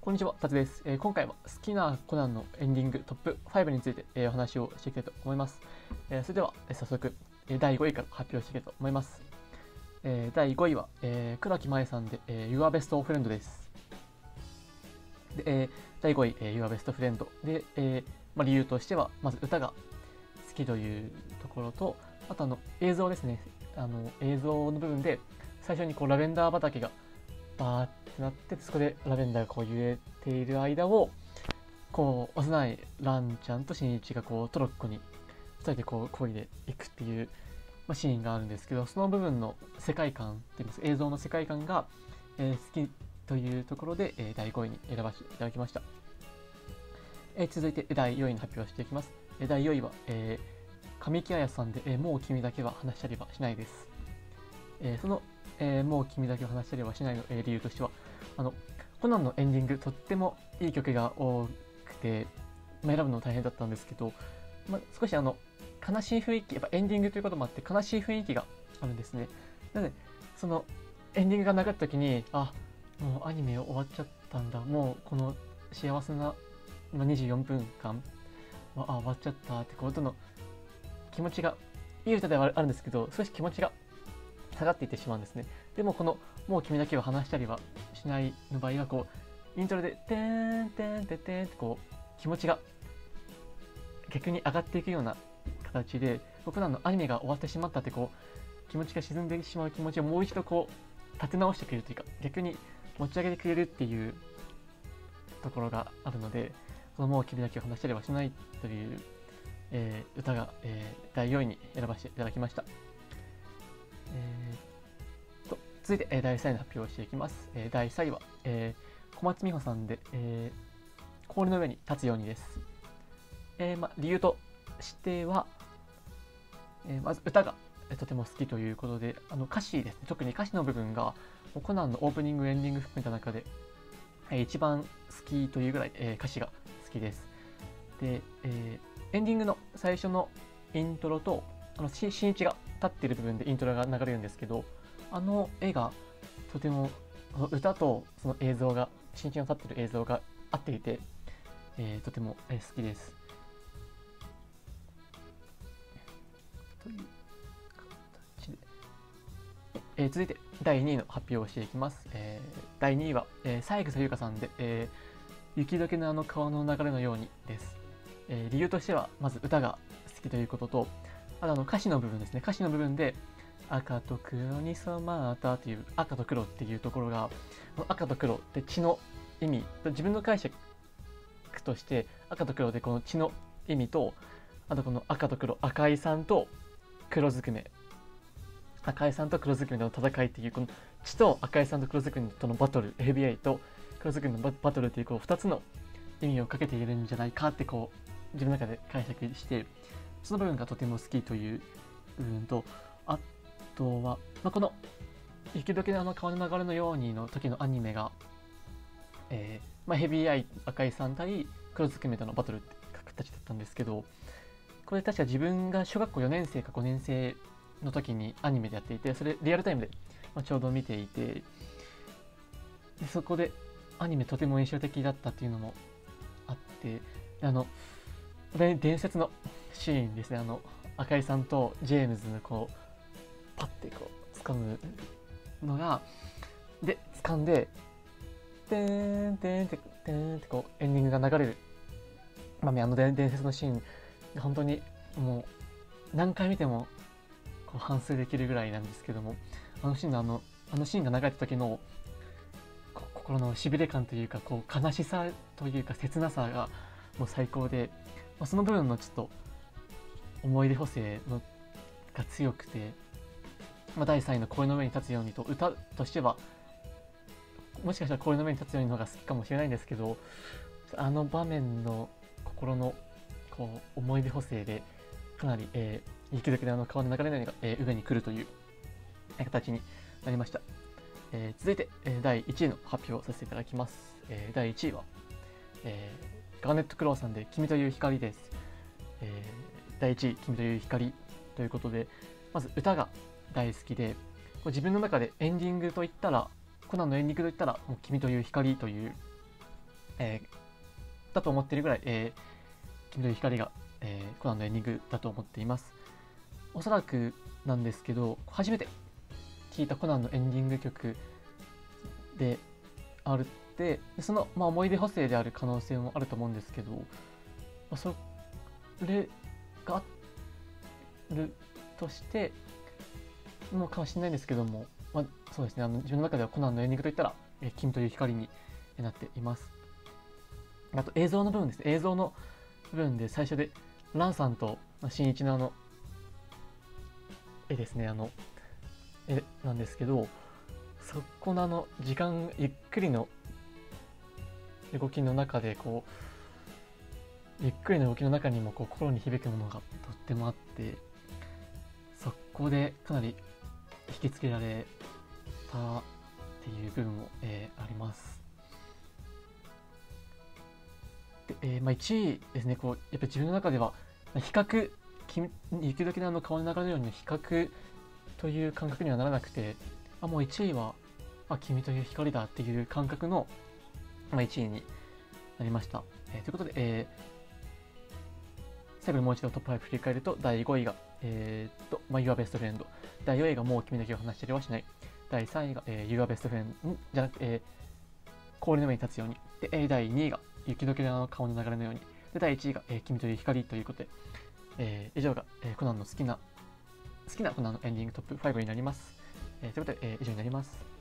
こんにちは、タツです。今回は好きなコナンのエンディングトップ5について、お話をしていきたいと思います。それでは、早速、第5位から発表していきたいと思います。第5位は、倉木麻衣さんで、Your Best Friend です。で、第5位、Your Best Friend で、理由としては、まず歌が好きというところと、あと映像ですね。映像の部分で、最初にこうラベンダー畑がバーってなって、そこでラベンダーがこう揺れている間を、こう幼いランちゃんと新一がこうトロッコに2人でこう漕いでいくっていう、シーンがあるんですけど、その部分の世界観っていいます映像の世界観が、好きというところで、第5位に選ばせていただきました。続いて第4位の発表をしていきます。第4位は、神木彩さんで、もう君だけは話したりはしないです。そのもう君だけを話したりはしないの、理由としては、コナンのエンディングとってもいい曲が多くて、選ぶの大変だったんですけど、少し悲しい雰囲気、やっぱエンディングということもあって悲しい雰囲気があるんですね。なのでそのエンディングが流れた時に、もうアニメ終わっちゃったんだ、もうこの幸せな24分間終わっちゃったってことの気持ちが、いい歌ではあるんですけど、少し気持ちが下がっていってしまうんですね。でもこのもう君だけは話したりはしないの場合は、こうイントロでてーんてーんててーんってこう気持ちが逆に上がっていくような形で、僕らのアニメが終わってしまったってこう気持ちが沈んでしまう気持ちをもう一度こう立て直してくれるというか、逆に持ち上げてくれるっていうところがあるので、このもう君だけは話したりはしないという、歌が、第4位に選ばせていただきました。続いて、第3位の発表をしていきます。第3位は、小松美穂さんで、氷の上に立つようにです。理由としては、まず歌がとても好きということで、歌詞ですね、特に歌詞の部分がコナンのオープニングエンディング含めた中で、一番好きというぐらい、歌詞が好きです。で、エンディングの最初のイントロと新一が立っている部分でイントロが流れるんですけど、絵がとても歌とその映像が、新一が立っている映像が合っていて、とても好きです。という形で、続いて第2位の発表をしていきます。第2位は、三枝優香さんで、雪解けの川の流れのようにです。理由としては、まず歌が好きということと、あと歌詞の部分ですね。歌詞の部分で赤と黒に染まったという赤と黒っていうところが、赤と黒って血の意味、自分の解釈として赤と黒でこの血の意味と、あとこの赤と黒、赤井さんと黒ずくめ、赤井さんと黒ずくめの戦いっていう、この血と赤井さんと黒ずくめとのバトル、FBI と黒ずくめのバトルっていう、こう2つの意味をかけているんじゃないかってこう自分の中で解釈して、その部分がとても好きという部分と、あとは、この雪解けの川の流れのようにの時のアニメが、ヘビーアイ赤井さん対黒ずくめとのバトルって形だったんですけど、これ確か自分が小学校4年生か5年生の時にアニメでやっていて、それリアルタイムでちょうど見ていて、でそこでアニメとても印象的だったっていうのもあって、伝説のシーンですね。赤井さんとジェームズのこうパッてこう掴むのがで掴んでてーんてーんててーんってこうエンディングが流れる場面、伝説のシーン、本当にもう何回見てもこう反芻できるぐらいなんですけども、あのシーンが流れた時の心のしびれ感というか、こう悲しさというか切なさがもう最高で、その部分のちょっと思い出補正が強くて、第3位の氷の上に立つようにと、歌としてはもしかしたら氷の上に立つようにの方が好きかもしれないんですけど、あの場面の心のこう思い出補正でかなり、雪解けで川の流れのように、上に来るという形になりました。続いて、第1位の発表をさせていただきます。第1位は、ガーネット・クロウさんで君という光です。第1位君という光ということで、まず歌が大好きで、自分の中でエンディングといったら、コナンのエンディングといったらもう君という光というだと思っているぐらい、君という光が、コナンのエンディングだと思っています。おそらくなんですけど、初めて聴いたコナンのエンディング曲であるって、その、思い出補正である可能性もあると思うんですけど、それがあるとしてのかもしれないんですけども、そうですね、自分の中ではコナンのエンディングといったら、君という光になっています。あと映像の部分です。映像の部分で最初でランさんと新一の絵ですね、絵なんですけど、そこの時間ゆっくりの動きの中でゆっくりの動きの中にも心に響くものがとってもあって、そこでかなり引きつけられたっていう部分も、あります。で、1位ですね、やっぱり自分の中では比較、雪解けの顔に流れるように比較という感覚にはならなくて、もう1位は君という光だっていう感覚の、1位になりました。ということで、最後にもう一度トップ5振り返ると、第5位が、Your Best Friend。第4位がもう君だけを話したりはしない。第3位が、Your Best Friend じゃなくて、氷の上に立つように。で、第2位が雪解けの顔の流れのように。で、第1位が、君という光ということで、以上が、コナンの好きなコナンのエンディングトップ5になります。ということで、以上になります。